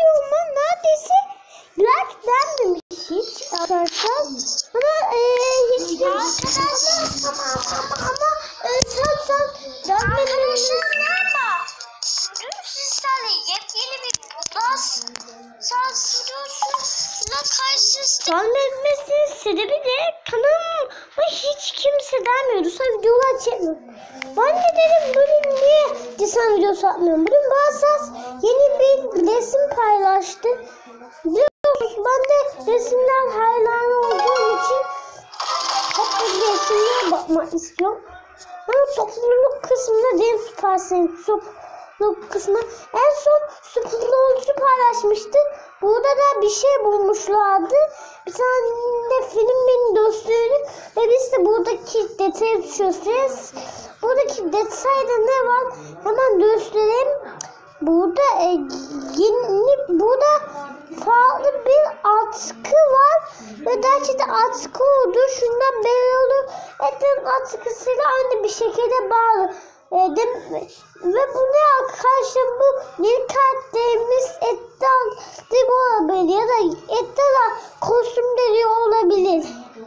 videoma neredeyse like denmemiş hiç arkadaşlar. Ama hiç kimse Arkadaşlar merhaba. Bugün sizlerle yepyeni bir bas sansürüsüyle karşınızdayım. Denmesinin sebebi de kanalıma hiç kimse denmiyordu. Sen videolar çekmiyor. Ben de dedim bugün niye sen videosu atmıyorum. Bugün Basas yeni bir resim paylaştı. Biliyorsunuz ben de resimler hayranı olduğum için hep resimlere bakmak istiyorum. Ama topluluk kısmında değil süpersiniz. Topluluk kısmı en son sporcu paylaşmıştı. Burada da bir şey bulmuşlardı. Bir tane filmin dostluğunu ve biz de buradaki detaya düşüyoruz. Buradaki detayda ne var? Hemen göstereyim. Burada burada farklı bir atkı var ve gerçekten atkı oldu. Şundan belli olur. Etten atkısıyla aynı bir şekilde bağlı. Ve bu ne arkadaşlar, bu yeni karakterimiz etten olabilir ya da etten kostümleri olabilir.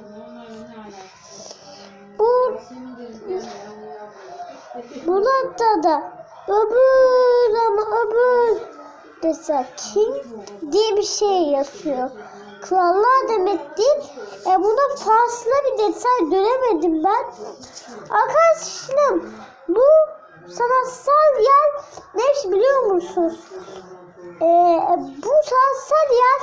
Burada da öbür desek diye bir şey yazıyor. Krallar demek değil. Buna fazla bir detay göremedim ben. Arkadaşlarım bu sanatsal yer ne biliyor musunuz? Bu sanatsal yer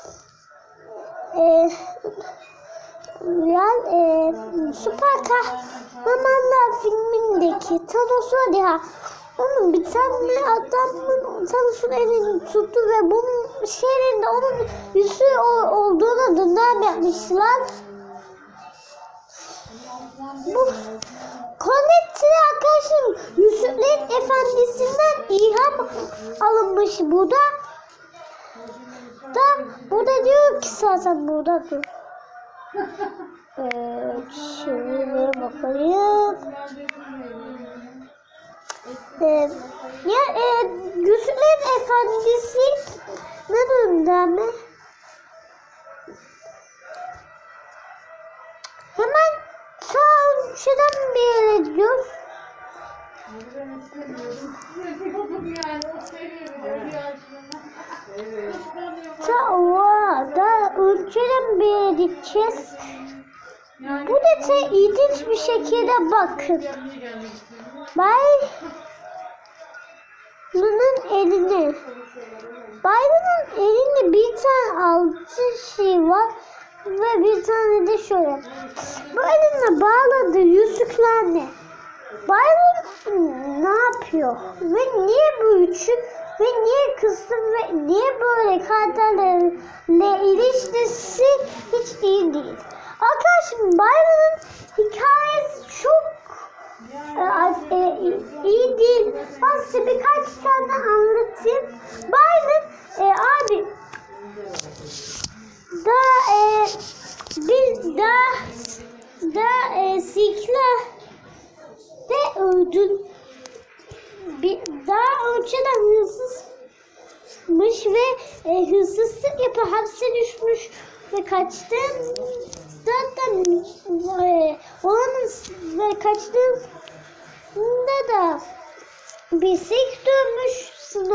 Süper Kahramanlar filmindeki Thanos var ya, onun bir tane adamın Thanos'un elini tuttu ve bunun şeylerinde onun yüzü olduğuna dönem yapmışlar. Bu Connect'te arkadaşım Yüzüklerin Efendisi'nden ilham alınmış bu da. Burada diyor ki zaten burada dur. Şöyle bakayım. Yüzüklerin Efendisi ne önden mi? Hemen sağ şuradan bir yere gidiyoruz. Da ülkeden bir yere gideceğiz. Bu detaya ilginç bir şekilde bakın. Bayranın elinde bir tane altı şey var ve bir tane de şöyle. Bu eline bağladığı yüzükler ne? Bayran ne yapıyor? Ve niye bu üçü? Ve niye kızım ve niye böyle karakterlerle ilişkisi hiç iyi değil. Arkadaşım Bayran'ın hikayesi çok iyi değil. Ben size birkaç tane anlatayım. Bayran abi sikler de öldün. Daha önceden hırsızmış ve hırsızlık yapıp hapse düşmüş ve kaçtı. Zaten onun ve kaçtığında da bir sik dönmüş.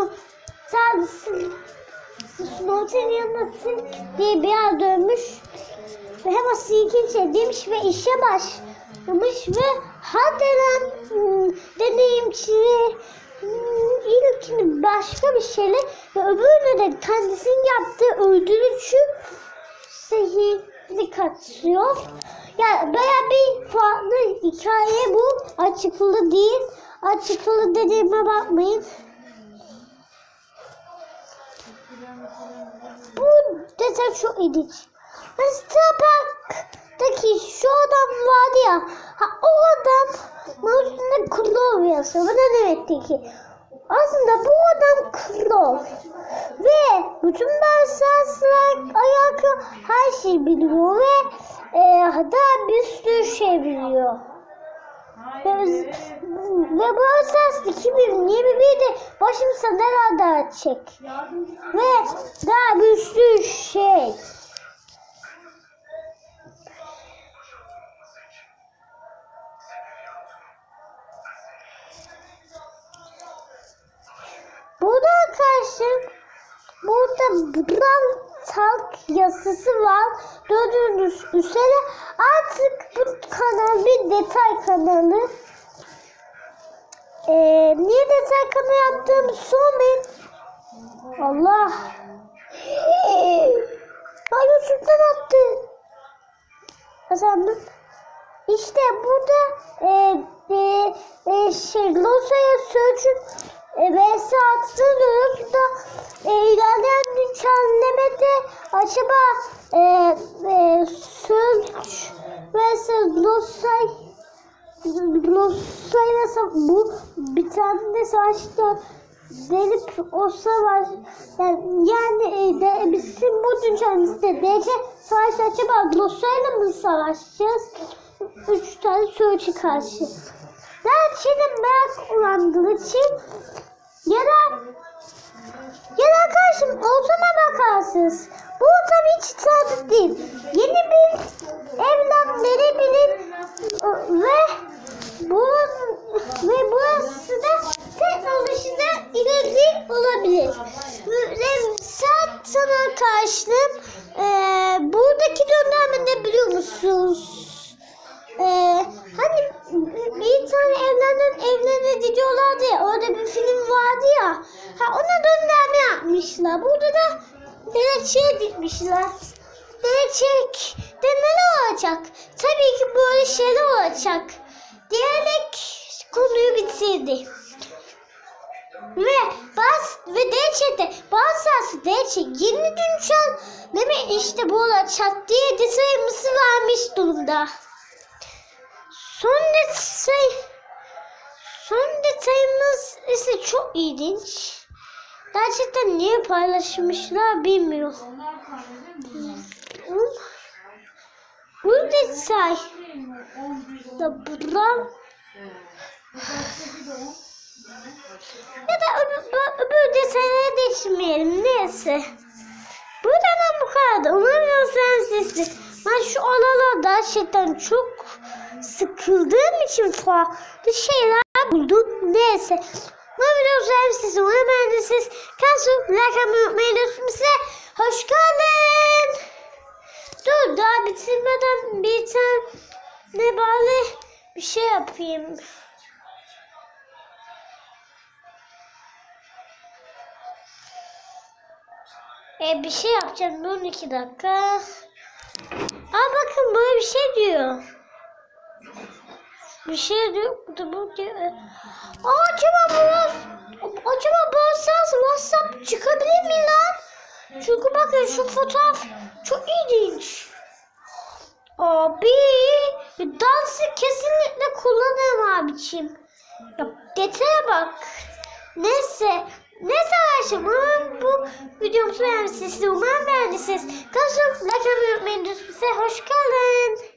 Snow'un yanına sik diye bir yer dönmüş. Ve hemen sikin şey demiş ve işe başlamış ve haderen deneyimçi ilkini başka bir şeyle ve öbürüne de kendisinin yaptığı öldürücü sihirli katıyor. Yani bayağı bir farklı hikaye bu. Açıklı değil. Açıklı dediğime bakmayın. Bu detay çok ilginç. Star Park'taki şu adam vardı ya. O adam üstünde Klov yazıyor. Bu ne demekti ki? Aslında bu adam Klov. Ve bütün dersler alakalı her şeyi biliyor ve daha bir sürü şey biliyor. Ve bu esas 2021'de başımıza neler açacak. Ve daha bir sürü şey. Burada karşı burada halk yasası var. Gördüğünüz üzere artık bu kanal bir detay kanalı. Niye detay kanalı yaptığımı sormayın. Allah. Ay üstünden attı. Kazandım. İşte burada Losa'ya sözcük vs atılıyoruz da ilerleyen düzenlemede acaba sözcük vs Losa'ya bu bir tane de savaşta delip o savaş yani bizim bu düzenlemede DC savaş acaba Losa'yla mı savaşacağız? 3 tane sözcük karşı. Ben şimdi merak uyandığı için ya da karşım olsana bakarsınız. Bu tabii hiç sadık değil. Yeni bir evlat verebilir ve burası da teknolojide ileri olabilir. Sen sana karşılığım buradaki dönem ne biliyor musunuz? Hani bir tane evlendi diyorlardı ya, orada bir film vardı ya, ona döndürme yapmışlar. Burada da Melekçe'ye dikmişler. Melekçe'de neler olacak? Tabii ki böyle şeyler olacak diyerek konuyu bitirdi. Ve DC'de bazı DC yeni düncel demek işte bu olacak diye detayımızı vermiş durumda. Son detayımız ise çok ilginç. Gerçekten niye paylaşmışlar bilmiyorum. Bu detay da buradan ya da öbür detaylara geçmeyelim. Neyse. Buradan bu kadar. Umarım sizsiniz. Ben şu aralarda gerçekten çok sıkıldığım için farklı şeyler buldum. Neyse. Umarım sizsiniz. Kansu, like atmayı unutmayın. Size hoş geldin. Dur daha bitirmeden bir tane bari bir şey yapayım. Bir şey yapacağım. 12 dakika. Bakın böyle bir şey diyor. Bir şey diyor. Bu diyor. Acaba bu WhatsApp çıkabilir mi lan? Çünkü bakın şu fotoğraf çok ilginç. Abi dansı kesinlikle kullanırım abiciğim. Ya detaya bak. Neyse arkadaşlar, umarım bu videomuzu beğenmişsiniz. Umarım beğendiyseniz. Kanalımıza like atmayı unutmayın. Hoş geldin.